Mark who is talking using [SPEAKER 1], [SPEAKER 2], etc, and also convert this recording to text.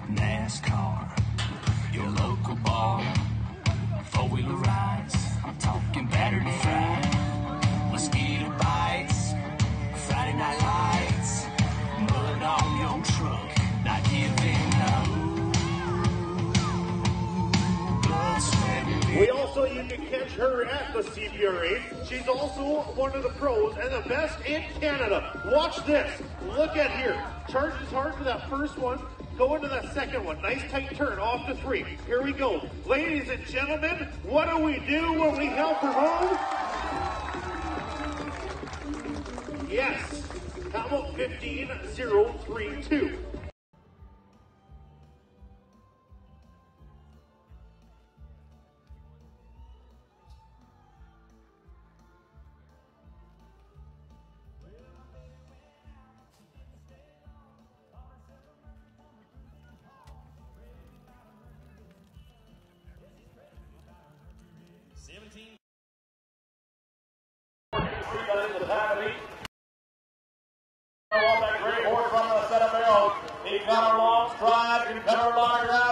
[SPEAKER 1] NASCAR, your local bar, four-wheeler rides, I'm talking battered and fried, mosquito bites, Friday night lights, mud on your truck, not giving up. Blood, sweat, and
[SPEAKER 2] We also, you can catch her at the CFR-qualifier. She's also one of the pros and the best in Canada. Watch this. Look at here. Charges hard for that first one. Go into that second one. Nice tight turn off to 3. Here we go. Ladies and gentlemen, what do we do when we help her home? Yes. How about 15-0-3-2?
[SPEAKER 3] On that great horse on the set of barrels. He got her long stride, can cut her line around.